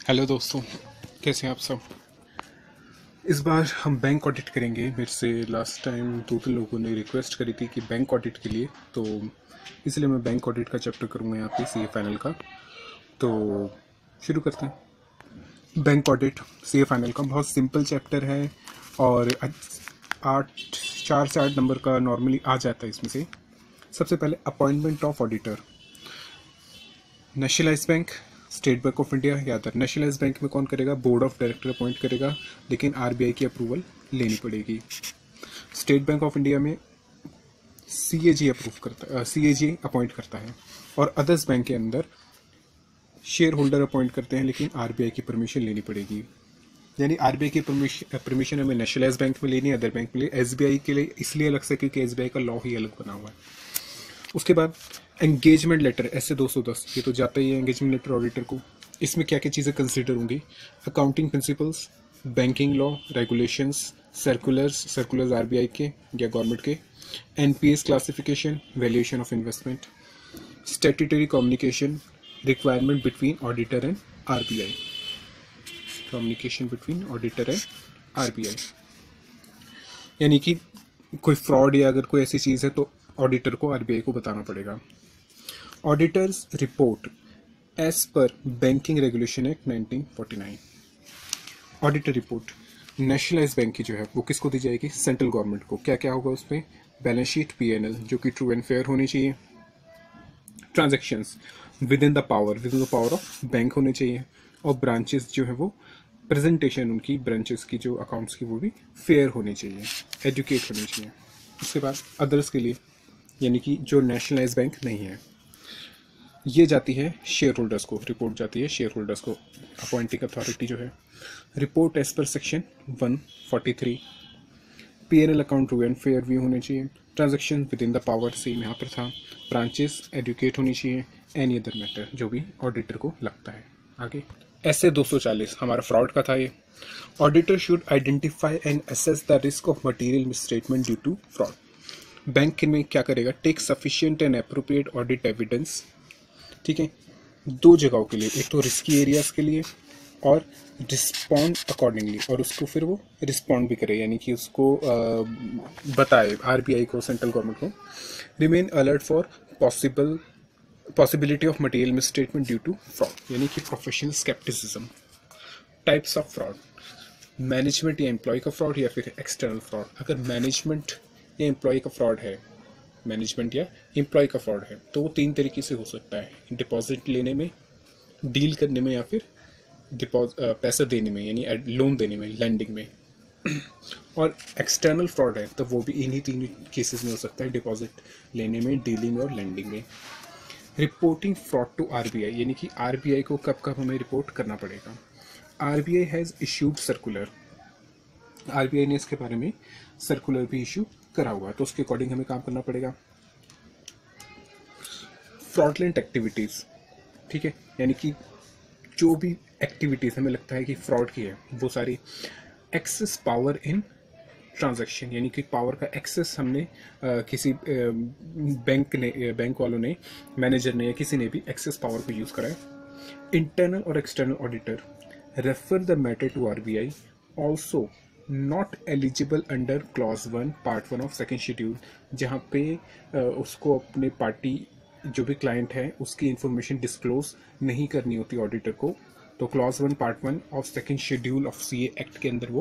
Hello दोस्तों, कैसे हैं आप सब। इस बार हम बैंक ऑडिट करेंगे। मेरे से लास्ट टाइम दो तीन लोगों ने रिक्वेस्ट करी थी कि बैंक ऑडिट के लिए, तो इसलिए मैं बैंक ऑडिट का चैप्टर करूँगा यहाँ पे सीए फाइनल का। तो शुरू करते हैं। बैंक ऑडिट सीए फाइनल का बहुत सिंपल चैप्टर है और 4 से 8 नंबर का नॉर्मली आ जाता है इसमें से। सबसे पहले appointment of auditor. Nationalise bank, state bank of India या अदर। नेशनलाइज बैंक में कौन करेगा? बोर्ड ऑफ डायरेक्टर अपॉइंट करेगा, लेकिन आरबीआई की अप्रूवल लेनी पड़ेगी। स्टेट बैंक ऑफ इंडिया में सीएजी अप्रूव करता है, सीएजी अपॉइंट करता है। और अदर्स बैंक के अंदर शेयर होल्डर अपॉइंट करते हैं, लेकिन आरबीआई की परमिशन लेनी पड़ेगी। यानी आरबीआई की परमिशन हमें नेशनलाइज बैंक में लेनी है, अदर बैंक में ले। एसबीआई के लिए इसलिए अलग से क्योंकि एसबीआई का लॉ ही अलग बना हुआ है। उसके बाद एंगेजमेंट लेटर, ऐसे 210, ये तो जाता ही है एंगेजमेंट लेटर ऑडिटर को। इसमें क्या क्या चीज़ें कंसिडर होंगी? Accounting principles, banking law, regulations, circulars RBI के या गवर्नमेंट के, NPS classification, valuation of investment, statutory communication, requirement between auditor and RBI, communication between auditor and RBI. यानी कि कोई फ्रॉड या अगर कोई ऐसी चीज़ है तो ऑडिटर को आरबीआई को बताना पड़ेगा। Auditors report as per banking regulation act 1949। Auditor report nationalise bank की जो है वो किसको दी जाएगी? सेंट्रल गवर्नमेंट को। क्या क्या होगा उसमें? बैलेंस शीट, पीएनएल जो कि ट्रू एंड फेयर होनी चाहिए, transactions within the power of bank होने चाहिए, और ब्रांचेस जो है वो प्रेजेंटेशन उनकी ब्रांचेस की जो अकाउंट्स की वो भी फेयर होनी चाहिए, एजुकेट होनी चाहिए। उसके बाद अदर्स के लिए, यानी कि जो नेशनलाइज बैंक नहीं है, ये जाती है शेयर होल्डर्स को, रिपोर्ट जाती है शेयर होल्डर्स को। अपॉइंटिंग अथॉरिटी जो है, report as per section 143। PNL account true and fair भी होने चाहिए, transaction within the power, same यहाँ पर था, ब्रांचेस एडुकेट होनी चाहिए, एनी अदर मैटर जो भी ऑडिटर को लगता है। आगे ऐसे 240 हमारा फ्रॉड का था ये। Auditor should identify and assess the risk of material misstatement due to fraud. Bank में क्या करेगा? Take sufficient and appropriate audit evidence. ठीक है, दो जगहों के लिए, एक तो रिस्की एरियाज के लिए और रिस्पॉन्ड अकॉर्डिंगली, और उसको फिर वो रिस्पॉन्ड भी करे, यानी कि उसको बताए आरबीआई को, सेंट्रल गवर्नमेंट को। Remain alert for possibility of material misstatement due to fraud, यानी कि professional scepticism. Types of fraud, management या एम्प्लॉय का फ्रॉड या फिर एक्सटर्नल फ्रॉड। अगर मैनेजमेंट या एम्प्लॉय का फ्रॉड है, मैनेजमेंट या एम्प्लॉय का फ्रॉड है, तो वो 3 तरीके से हो सकता है: डिपॉजिट लेने में, डील करने में, या फिर पैसा देने में, यानी लोन देने में, लैंडिंग में। और एक्सटर्नल फ्रॉड है तो वो भी इन्हीं 3 केसेस में हो सकता है: डिपॉजिट लेने में, डीलिंग और लैंडिंग में। रिपोर्टिंग फ्रॉड टू आरबीआई, यानी कि आरबीआई को कब कब हमें रिपोर्ट करना पड़ेगा। RBI has issued circular, RBI ने इसके बारे में सर्कुलर भी इशू करा हुआ है, तो उसके अकॉर्डिंग हमें काम करना पड़ेगा। फ्रॉडलेंट एक्टिविटीज़, ठीक है, यानी कि जो भी एक्टिविटीज़ हमें लगता है कि फ्रॉड की है वो सारी। एक्सेस पावर इन ट्रांजैक्शन, यानी कि पावर का एक्सेस हमने किसी बैंक वालों ने, मैनेजर ने या किसी ने भी एक्सेस पावर को यूज़ करा है। इंटरनल और external auditor refer the matter to RBI, also not eligible under clause 1 part 1 of second schedule, जहाँ पे उसको अपने पार्टी जो भी क्लाइंट है उसकी इंफॉर्मेशन डिस्क्लोज नहीं करनी होती ऑडिटर को, तो clause 1 part 1 of second schedule of CA act के अंदर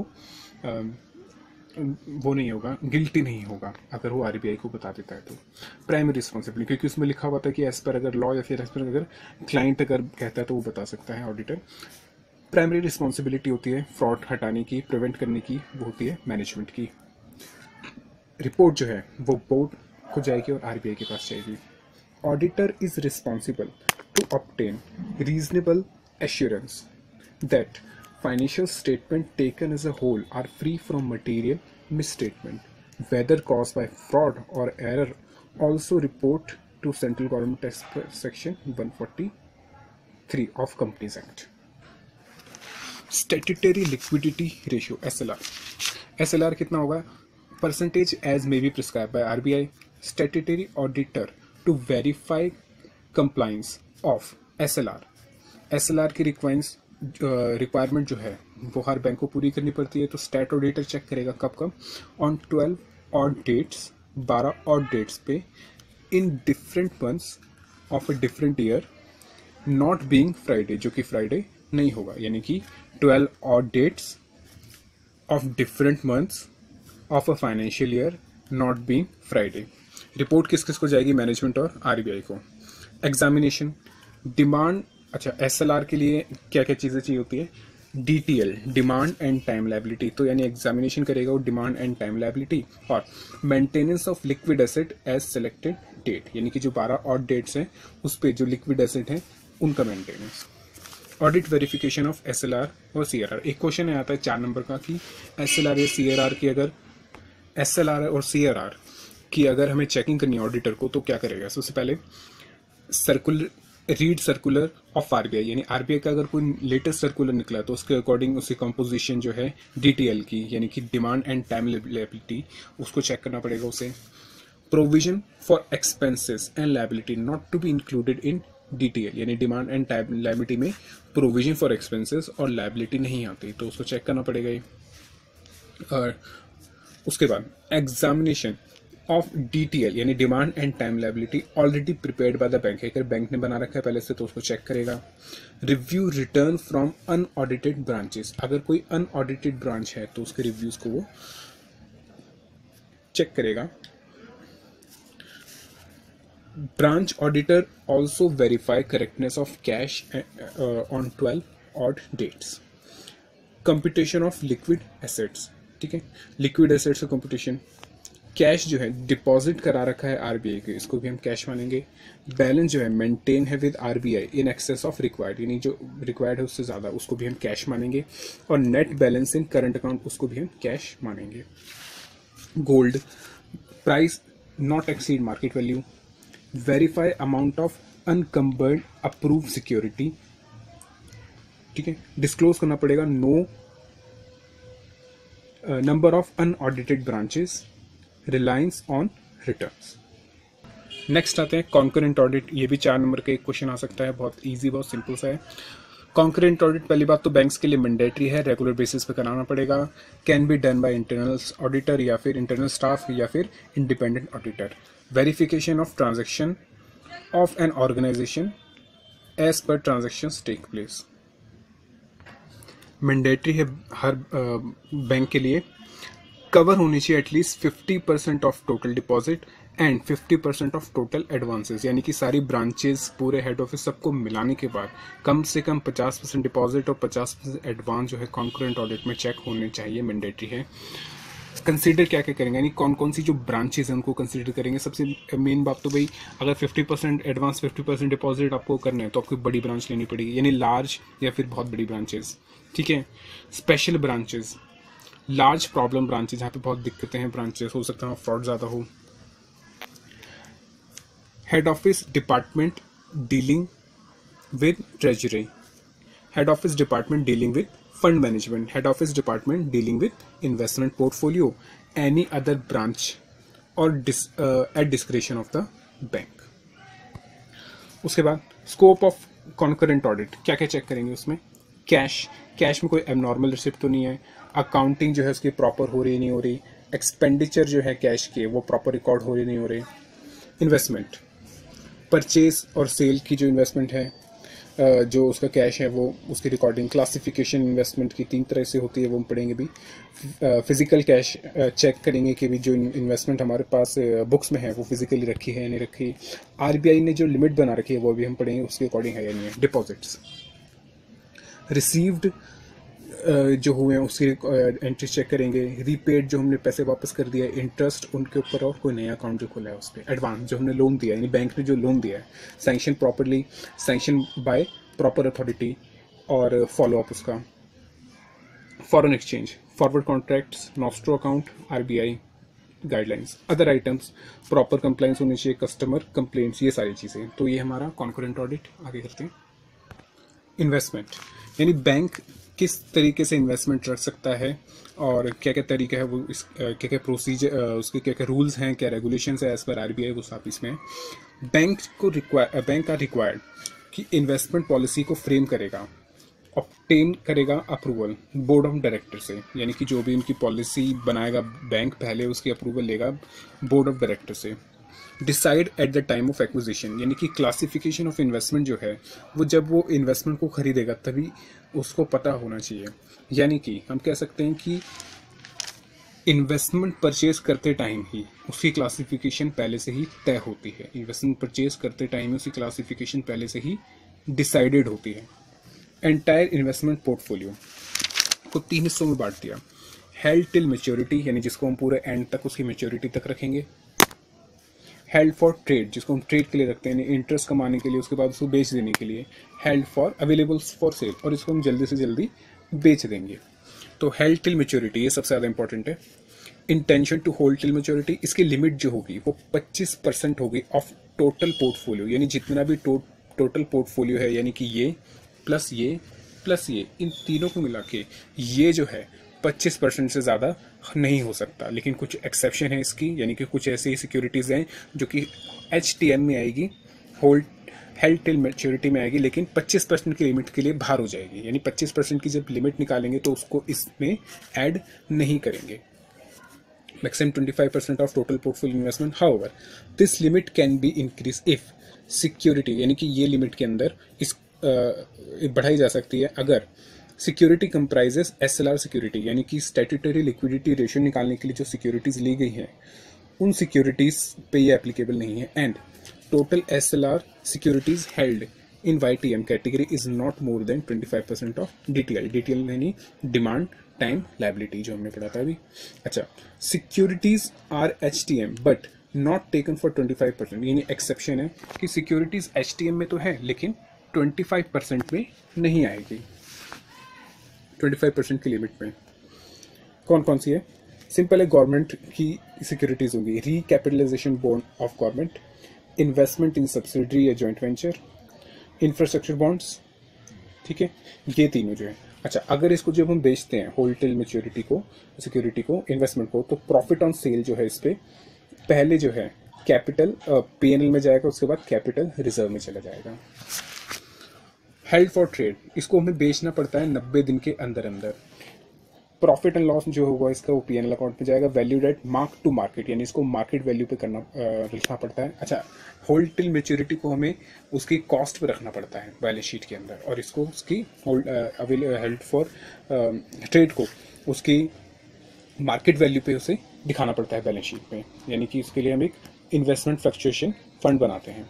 वो नहीं होगा, गिल्टी नहीं होगा अगर वो आरबीआई को बता देता है तो। प्राइमरी रिस्पॉन्सिबिलिटी, क्योंकि उसमें लिखा हुआ था कि एज पर अगर लॉ या फिर एज पर अगर क्लाइंट अगर कहता है तो वो बता सकता है ऑडिटर। प्राइमरी रिस्पॉन्सिबिलिटी होती है फ्रॉड हटाने की, प्रिवेंट करने की, वो होती है मैनेजमेंट की। रिपोर्ट जो है वो बोर्ड को जाएगी और आरबीआई के पास जाएगी। Auditor is responsible to obtain reasonable assurance that financial statements taken as a whole are free from material misstatement, whether caused by fraud or error. Also report to Central Government as per Section 143 of Companies Act. Statutory liquidity ratio (SLR). SLR कितना होगा? Percentage as may be prescribed by RBI. Statutory auditor to verify compliance of SLR. SLR की requirement जो है वो हर bank को पूरी करनी पड़ती है। तो स्टैट ऑडिटर चेक करेगा कब कब, on 12 odd dates, 12 odd dates पे, in different months of a different year, not being Friday, जो कि फ्राइडे नहीं होगा, यानी कि 12 odd dates of different months of a financial year not being Friday. Report किस किस को जाएगी? मैनेजमेंट और आरबीआई को। एग्जामिनेशन, डिमांड, अच्छा एसएलआर के लिए क्या क्या चीज़ें चाहिए होती है? DTL, demand and time liability, तो यानी एग्जामिनेशन करेगा वो डिमांड एंड टाइम लायबिलिटी, और maintenance of liquid asset as selected date, यानी कि जो 12 ऑड डेट्स हैं उस पे जो लिक्विड एसेट हैं उनका maintenance. Audit verification of SLR और सीआरआर, एक क्वेश्चन आता है 4 नंबर का कि एसएलआर या सीआरआर की, अगर एसएलआर और सीआरआर की अगर हमें चेकिंग करनी है ऑडिटर को तो क्या करेगा? सबसे पहले रीड सर्कुलर ऑफ आरबीआई, यानी आरबीआई का अगर कोई लेटेस्ट सर्कुलर निकला तो उसके अकॉर्डिंग उसकी कंपोजिशन जो है डीटीएल की, यानी कि डिमांड एंड टाइम लायबिलिटी, उसको चेक करना पड़ेगा उसे। Provision for expenses and liability not to be included in DTL, यानी डिमांड एंड टाइम लायबिलिटी में प्रोविजन फॉर एक्सपेंसेस और लायबिलिटी नहीं आती, तो उसको चेक करना पड़ेगा ये। और उसके बाद एग्जामिनेशन ऑफ डीटीएल, यानी demand and time liability already prepared by the bank, अगर बैंक ने बना रखा है पहले से तो उसको चेक करेगा। Review return from unaudited branches, अगर कोई अनऑडिटेड ब्रांच है तो उसके रिव्यूज को वो चेक करेगा। Branch auditor also verify correctness of cash on 12 odd dates. Computation of liquid assets, ठीक है, लिक्विड एसेट्स का कंप्यूटेशन। कैश जो है डिपॉजिट करा रखा है आरबीआई के, इसको भी हम कैश मानेंगे। बैलेंस जो है मेंटेन है with RBI in excess of required, यानी जो रिक्वायर्ड है उससे ज़्यादा, उसको भी हम कैश मानेंगे। और net balance in current account, उसको भी हम कैश मानेंगे। Gold price not exceed market value. Verify amount of unencumbered approve security, ठीक है, डिस्क्लोज करना पड़ेगा no number of unaudited branches, reliance on returns. Next आते हैं कॉन्करेंट ऑडिट, ये भी 4 नंबर का एक क्वेश्चन आ सकता है, बहुत इजी, बहुत सिंपल सा है। कॉन्करेंट ऑडिट पहली बात तो बैंक्स के लिए मैंडेटरी है, रेगुलर बेसिस पे कराना पड़ेगा। Can be done by internal auditor या फिर इंटरनल स्टाफ या फिर independent auditor. Verification of transaction of an organization as per transactions take place, mandatory है हर बैंक के लिए। कवर होनी चाहिए at least 50% of total deposit and 50% of total advances, यानी कि सारी ब्रांचेस पूरे हेड ऑफिस सबको मिलाने के बाद कम से कम 50% डिपॉजिट और 50% एडवांस जो है कॉन्करेंट ऑडिट में चेक होने चाहिए, मैंडेटरी है। कंसीडर क्या क्या करेंगे, यानी कौन कौन सी जो ब्रांचेस हैं उनको कंसीडर करेंगे। सबसे मेन बात तो भाई, अगर 50% एडवांस 50% डिपॉजिट आपको करना है तो आपको बड़ी ब्रांच लेनी पड़ेगी, यानी लार्ज या फिर बहुत बड़ी ब्रांचेस, ठीक है। Special branches, large problem branches, जहाँ पे बहुत दिक्कतें हैं ब्रांचेस, हो सकता है फ्रॉड ज़्यादा हो। Head office department dealing with treasury, head office department dealing with fund management, head office department dealing with investment portfolio, any other branch और at discretion of the bank. उसके बाद स्कोप ऑफ कॉन्करेंट ऑडिट, क्या क्या check करेंगे उसमें? Cash में कोई abnormal receipt तो नहीं है, अकाउंटिंग जो है उसकी प्रॉपर हो रही नहीं हो रही, एक्सपेंडिचर जो है कैश के वो प्रॉपर रिकॉर्ड हो रही नहीं हो रही। इन्वेस्टमेंट, परचेज और सेल की जो इन्वेस्टमेंट है, जो उसका कैश है वो उसकी रिकॉर्डिंग। क्लासिफिकेशन इन्वेस्टमेंट की 3 तरह से होती है, वो हम पढ़ेंगे भी। फिजिकल कैश चेक करेंगे कि भी जो इन्वेस्टमेंट हमारे पास बुक्स में है वो फिजिकली रखी है या नहीं रखी। आरबीआई ने जो लिमिट बना रखी है वो भी हम पढ़ेंगे, उसके अकॉर्डिंग है या नहीं है। डिपॉजिट्स रिसीव्ड जो हुए हैं उसकी एंट्री चेक करेंगे। रीपेड जो हमने पैसे वापस कर दिया, इंटरेस्ट उनके ऊपर, और कोई नया अकाउंट जो खुला है उस पर। एडवांस जो हमने लोन दिया, यानी बैंक ने जो लोन दिया है, sanction properly, sanction by proper authority और फॉलो अप उसका। Foreign exchange, forward contracts, nostro account, RBI guidelines. Other items proper compliance होनी चाहिए, कस्टमर कंप्लेंट्स, ये सारी चीज़ें। तो ये हमारा कॉन्करेंट ऑडिट। आगे करते हैं इन्वेस्टमेंट, यानी बैंक किस तरीके से इन्वेस्टमेंट रख सकता है और क्या क्या तरीका है वो, क्या क्या प्रोसीजर, उसके क्या क्या रूल्स हैं, क्या रेगुलेशंस है एज पर आरबीआई, वो सब इसमें। बैंक का रिक्वायर्ड कि इन्वेस्टमेंट पॉलिसी को फ्रेम करेगा ऑब्टेन करेगा अप्रूवल बोर्ड ऑफ डायरेक्टर से, यानी कि जो भी उनकी पॉलिसी बनाएगा बैंक पहले उसकी अप्रूवल लेगा बोर्ड ऑफ डायरेक्टर से। Decide at the time of acquisition, यानी कि क्लासिफिकेशन ऑफ इन्वेस्टमेंट जो है वो जब वो इन्वेस्टमेंट को खरीदेगा तभी उसको पता होना चाहिए। यानी कि हम कह सकते हैं कि इन्वेस्टमेंट परचेज करते टाइम ही उसकी क्लासिफिकेशन पहले से ही तय होती है। इन्वेस्टमेंट परचेज करते टाइम ही उसकी क्लासिफिकेशन पहले से ही डिसाइडेड होती है। एंटायर इन्वेस्टमेंट पोर्टफोलियो को 3 हिस्सों में बांट दिया। हेल्ड टिल मेच्योरिटी, यानी जिसको हम पूरे एंड तक उसकी मेच्योरिटी तक रखेंगे। हेल्ड फॉर ट्रेड, जिसको हम ट्रेड के लिए रखते हैं, इंटरेस्ट कमाने के लिए, उसके बाद उसको बेच देने के लिए। Held for available for sale, और इसको हम जल्दी से जल्दी बेच देंगे। तो हेल्ड टिल मेच्योरिटी ये सबसे ज़्यादा इंपॉर्टेंट है। Intention to hold till maturity, इसकी लिमिट जो होगी वो 25% होगी ऑफ टोटल पोर्टफोलियो, यानी जितना भी टोटल पोर्टफोलियो है, यानी कि ये प्लस ये प्लस ये, इन तीनों को मिला के ये जो है 25% से ज़्यादा नहीं हो सकता। लेकिन कुछ एक्सेप्शन है इसकी, यानी कि कुछ ऐसी सिक्योरिटीज़ हैं जो कि HTM में आएगी, हेल्ड टिल मैच्योरिटी में आएगी, लेकिन 25% की लिमिट के लिए बाहर हो जाएगी। यानी 25% की जब लिमिट निकालेंगे तो उसको इसमें ऐड नहीं करेंगे। Maximum 25% of total portfolio investment. However this limit can be increase if security, यानी कि ये लिमिट के अंदर इस बढ़ाई जा सकती है अगर सिक्योरिटी कंप्राइजेस SLR सिक्योरिटी, यानी कि स्टैट्यूटरी लिक्विडिटी रेशियो निकालने के लिए जो सिक्योरिटीज ली गई हैं उन सिक्योरिटीज पे ये एप्लीकेबल नहीं है। And total SLR securities held in YTM category is not more than 25% of DTL। DTL यानी डिमांड टाइम लायबिलिटी, जो हमने पढ़ा था अभी। अच्छा, securities are HTM but not taken for 25%, यानी एक्सेप्शन है कि सिक्योरिटीज HTM में तो है लेकिन 25% में नहीं आएगी। 25% की लिमिट में कौन कौन सी है? सिंपल है, गवर्नमेंट की सिक्योरिटीज होगी, recapitalization bond of government, investment in subsidiary या जॉइंट वेंचर, इंफ्रास्ट्रक्चर बॉन्ड्स। ठीक है, ये तीनों जो है। अच्छा, अगर इसको जब हम बेचते हैं होल्ड टिल मैच्योरिटी को, सिक्योरिटी को, इन्वेस्टमेंट को, तो प्रॉफिट ऑन सेल जो है इस पे पहले जो है कैपिटल PNL में जाएगा, उसके बाद कैपिटल रिजर्व में चला जाएगा। हेल्ड फॉर ट्रेड, इसको हमें बेचना पड़ता है 90 दिन के अंदर अंदर। प्रॉफिट एंड लॉस जो होगा इसका वो PNL अकाउंट में जाएगा। Valued at mark to market, यानी इसको मार्केट वैल्यू पे करना लिखना पड़ता है। अच्छा, होल्ड टिल मैच्योरिटी को हमें उसकी कॉस्ट पे रखना पड़ता है बैलेंस शीट के अंदर, और इसको उसकी हेल्ड फॉर ट्रेड को उसकी मार्केट वैल्यू पे उसे दिखाना पड़ता है बैलेंस शीट पे, यानी कि इसके लिए हम एक इन्वेस्टमेंट फ्लक्चुएशन फंड बनाते हैं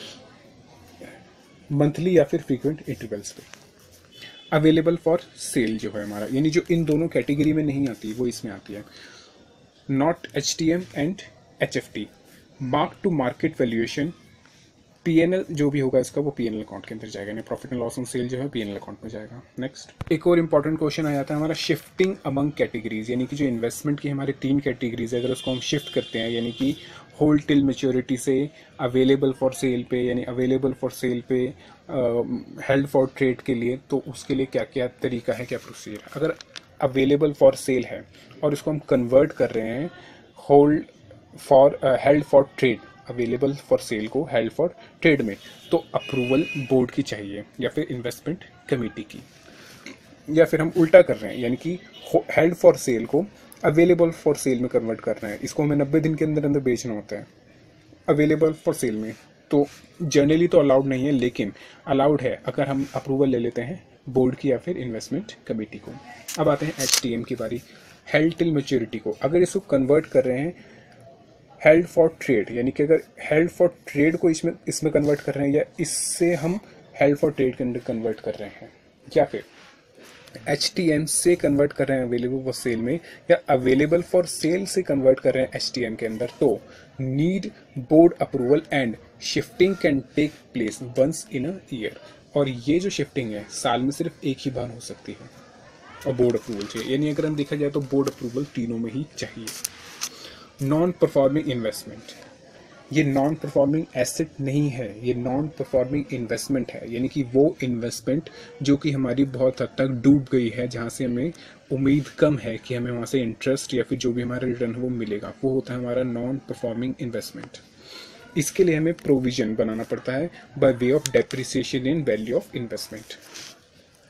मंथली या फिर फ्रीक्वेंट इंटरवल्स पे। अवेलेबल फॉर सेल जो है हमारा, यानी जो इन दोनों कैटेगरी में नहीं आती वो इसमें आती है। Not HTM and HFT, mark to market valuation, PNL जो भी होगा इसका वो PNL अकाउंट के अंदर जाएगा, यानी profit and loss on sale जो है PNL अकाउंट में जाएगा। नेक्स्ट एक और इंपॉर्टेंट क्वेश्चन आ जाता है हमारा, शिफ्टिंग अमंग कैटेगरीज, यानी कि जो इन्वेस्टमेंट की हमारी 3 कैटेगरीज है, अगर उसको हम शिफ्ट करते हैं, यानी कि होल्ड टिल मैच्योरिटी से अवेलेबल फॉर सेल पे, यानी अवेलेबल फॉर सेल पे हेल्ड फॉर ट्रेड के लिए, तो उसके लिए क्या क्या तरीका है, क्या प्रोसीजर है। अगर अवेलेबल फॉर सेल है और इसको हम कन्वर्ट कर रहे हैं hold for held for trade, available for sale को हेल्ड फॉर ट्रेड में, तो अप्रूवल बोर्ड की चाहिए या फिर इन्वेस्टमेंट कमेटी की। या फिर हम उल्टा कर रहे हैं, यानी कि हेल्ड फॉर सेल को अवेलेबल फॉर सेल में कन्वर्ट कर रहे हैं, इसको हमें 90 दिन के अंदर अंदर बेचना होता है अवेलेबल फॉर सेल में। तो जनरली तो अलाउड नहीं है, लेकिन अलाउड है अगर हम अप्रूवल ले लेते हैं बोर्ड की या फिर इन्वेस्टमेंट कमेटी को। अब आते हैं HTM की बारी, हेल्ड टिल मैच्योरिटी को। अगर इसको कन्वर्ट कर रहे हैं हेल्ड फॉर ट्रेड, यानी कि अगर हेल्ड फॉर ट्रेड को इसमें कन्वर्ट कर रहे हैं, या इससे हम हेल्ड फॉर ट्रेड के अंदर कन्वर्ट कर रहे हैं, या फिर HTM से कन्वर्ट कर रहे हैं अवेलेबल फॉर सेल में, या अवेलेबल फॉर सेल से कन्वर्ट कर रहे हैं HTM के अंदर, तो need board approval and shifting can take place once in a year. और ये जो शिफ्टिंग है साल में सिर्फ एक ही बार हो सकती है और बोर्ड अप्रूवल चाहिए, यानी अगर हम देखा जाए तो बोर्ड अप्रूवल तीनों में ही चाहिए। नॉन परफॉर्मिंग इन्वेस्टमेंट, ये नॉन परफॉर्मिंग एसेट नहीं है, ये नॉन परफॉर्मिंग इन्वेस्टमेंट है, यानी कि वो इन्वेस्टमेंट जो कि हमारी बहुत हद तक डूब गई है, जहाँ से हमें उम्मीद कम है कि हमें वहाँ से इंटरेस्ट या फिर जो भी हमारा रिटर्न है वो मिलेगा, वो होता है हमारा नॉन परफॉर्मिंग इन्वेस्टमेंट। इसके लिए हमें प्रोविजन बनाना पड़ता है by way of depreciation in value of investment.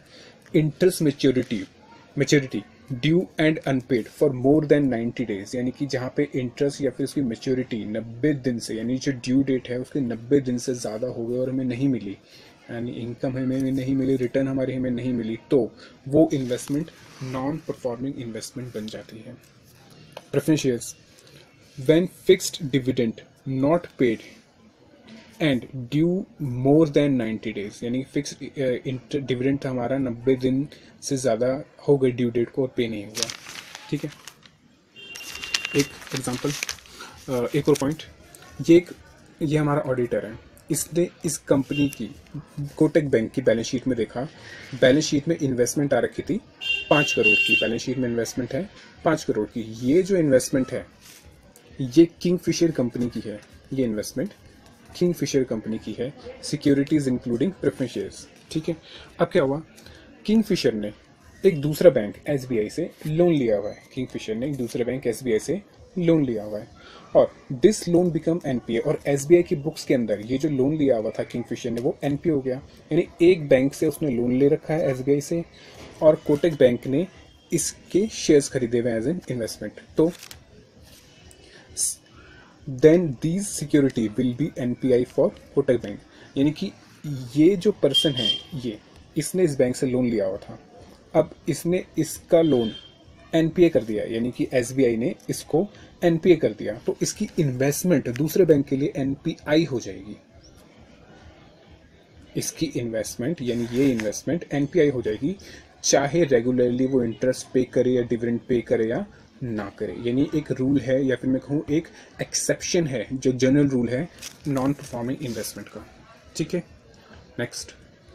Interest maturity due and unpaid for more than 90 days, यानी कि जहाँ पे इंटरेस्ट या फिर उसकी मेच्योरिटी 90 दिन से, यानी जो ड्यू डेट है उसके 90 दिन से ज़्यादा हो गए और हमें नहीं मिली, यानी इनकम हमें नहीं मिली, रिटर्न हमारी हमें नहीं मिली, तो वो इन्वेस्टमेंट नॉन परफॉर्मिंग इन्वेस्टमेंट बन जाती है। Preference shares when fixed dividend not paid and due more than 90 days, यानी फिक्स डिविडेंड हमारा 90 दिन से ज़्यादा हो गई ड्यू डेट को और पे नहीं हुआ। ठीक है, एक एग्जांपल, एक और पॉइंट, ये हमारा ऑडिटर है, इसने इस कंपनी की कोटक बैंक की बैलेंस शीट में देखा, बैलेंस शीट में इन्वेस्टमेंट आ रखी थी 5 करोड़ की, बैलेंस शीट में इन्वेस्टमेंट है 5 करोड़ की। ये जो इन्वेस्टमेंट है ये किंगफिशर कंपनी की है, ये इन्वेस्टमेंट किंगफिशर कंपनी की है, सिक्योरिटीज इंक्लूडिंग प्रेफरेंस शेयर्स। ठीक है, अब क्या हुआ, किंगफिशर ने एक दूसरा बैंक एसबीआई से लोन लिया हुआ है, किंगफिशर ने एक दूसरे बैंक एसबीआई से लोन लिया हुआ है और दिस लोन बिकम एनपीए, और एसबीआई की बुक्स के अंदर ये जो लोन लिया हुआ था किंगफिशर ने वो एनपीए हो गया, यानी एक बैंक से उसने लोन ले रखा है एसबीआई से और कोटक बैंक ने इसके शेयर्स खरीदे हुए एज एन इन्वेस्टमेंट, तो then these security will be NPI for Kotak bank, यानी कि ये जो पर्सन है ये इसने इस बैंक से लोन लिया हुआ था, अब इसने इसका लोन एनपीए कर दिया, यानी कि एसबीआई ने इसको एनपीए कर दिया, तो इसकी इन्वेस्टमेंट दूसरे बैंक के लिए एनपीआई हो जाएगी, इसकी इन्वेस्टमेंट यानी ये इन्वेस्टमेंट एनपीआई हो जाएगी, चाहे रेगुलरली वो इंटरेस्ट पे करे या डिविडेंड पे करे या ना करे, यानी एक रूल है या फिर मैं कहूँ एक एक्सेप्शन है जो जनरल रूल है नॉन परफॉर्मिंग इन्वेस्टमेंट का। ठीक है, नेक्स्ट,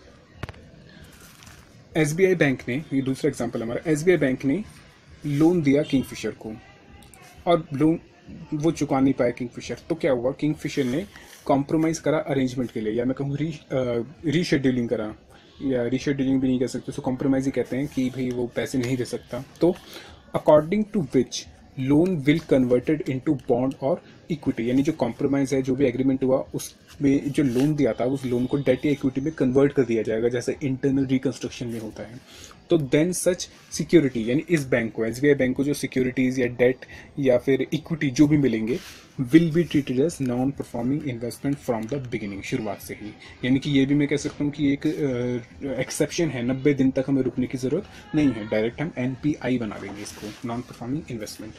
एसबीआई बैंक ने, ये दूसरा एग्जांपल हमारा, एसबीआई बैंक ने लोन दिया किंगफिशर को और लोन वो चुका नहीं पाया किंगफिशर, तो क्या हुआ, किंगफिशर ने कॉम्प्रोमाइज करा अरेंजमेंट के लिए, या मैं कहूँ रीशेड्यूलिंग करा, या रीशेड्यूलिंग भी नहीं कह सकते, उसको कॉम्प्रोमाइज ही कहते हैं कि भाई वो पैसे नहीं दे सकता, तो according to which loan will converted into bond और इक्विटी, यानी जो कॉम्प्रोमाइज है, जो भी एग्रीमेंट हुआ उसमें जो लोन दिया था उस लोन को डेट या इक्विटी में कन्वर्ट कर दिया जाएगा, जैसे इंटरनल रिकंस्ट्रक्शन में होता है, तो देन सच सिक्योरिटी, यानी इस बैंक को, एसबीआई बैंक को जो सिक्योरिटीज या डेट या फिर इक्विटी जो भी मिलेंगे will be treated as non performing investment from the beginning, शुरुआत से ही, यानी कि ये भी मैं कह सकता हूँ कि एक एक्सेप्शन है, 90 दिन तक हमें रुकने की जरूरत नहीं है, डायरेक्ट हम एनपीआई बना देंगे इसको, non performing investment.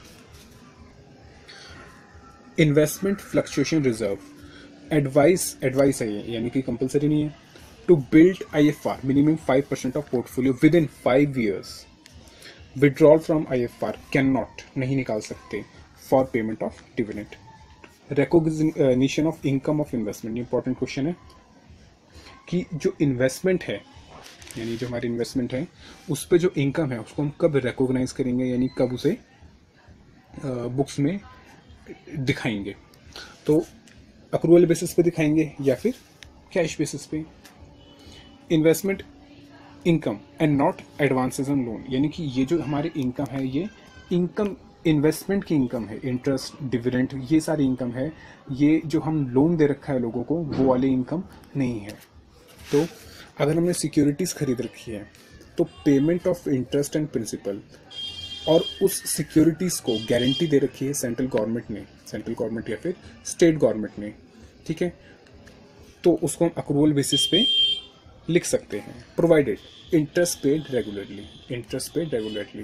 Investment fluctuation reserve, advice है ये, यानी कि कंपलसरी नहीं है, to build IFR minimum 5% of portfolio within 5 years, withdrawal from IFR can not, नहीं निकाल सकते, for payment of dividend, recognition of income of investment, important question है कि जो इन्वेस्टमेंट है, यानी जो हमारी इन्वेस्टमेंट है उस पर जो इनकम है उसको हम कब रिकॉग्नाइज करेंगे, यानी कब उसे बुक्स में दिखाएंगे, तो अक्रूवल बेसिस पे दिखाएंगे या फिर कैश बेसिस पे। Investment income and not advances on loan, यानी कि ये जो हमारी इनकम है ये इनकम इन्वेस्टमेंट की इनकम है, इंटरेस्ट डिविडेंड ये सारी इनकम है, ये जो हम लोन दे रखा है लोगों को वो वाली इनकम नहीं है। तो अगर हमने सिक्योरिटीज खरीद रखी है तो payment of interest and principal और उस सिक्योरिटीज को गारंटी दे रखी है सेंट्रल गवर्नमेंट ने, सेंट्रल गवर्नमेंट या फिर स्टेट गवर्नमेंट ने, ठीक है, तो उसको हम अक्रूवल बेसिस पे लिख सकते हैं, provided interest paid regularly, interest paid regularly.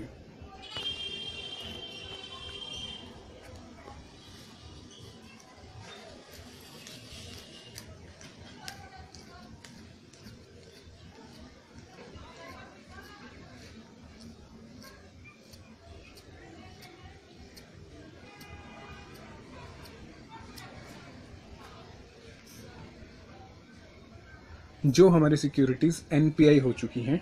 जो हमारी सिक्योरिटीज एनपीआई हो चुकी हैं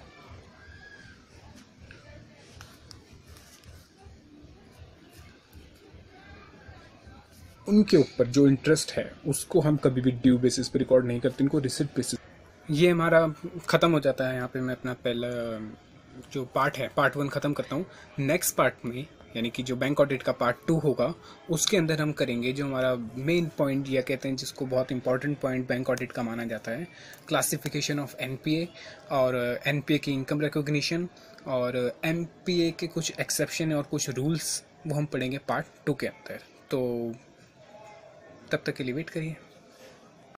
उनके ऊपर जो इंटरेस्ट है उसको हम कभी भी ड्यू बेसिस पे रिकॉर्ड नहीं करते, इनको रिसिप्ट बेसिस। ये हमारा खत्म हो जाता है, यहाँ पे मैं अपना पहला जो पार्ट है पार्ट 1 खत्म करता हूँ। नेक्स्ट पार्ट में यानी कि जो बैंक ऑडिट का पार्ट 2 होगा उसके अंदर हम करेंगे जो हमारा मेन पॉइंट या कहते हैं जिसको बहुत इंपॉर्टेंट पॉइंट बैंक ऑडिट का माना जाता है, क्लासिफिकेशन ऑफ एनपीए और एनपीए की इनकम रिकॉग्निशन और एनपीए के कुछ एक्सेप्शन और कुछ रूल्स वो हम पढ़ेंगे पार्ट 2 के अंदर। तो तब तक के लिए वेट करिए।